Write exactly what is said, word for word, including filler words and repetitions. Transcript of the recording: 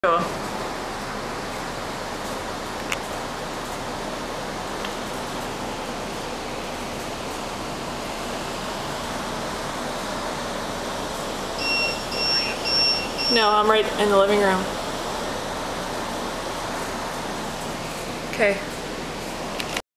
Cool. No, I'm right in the living room. Okay.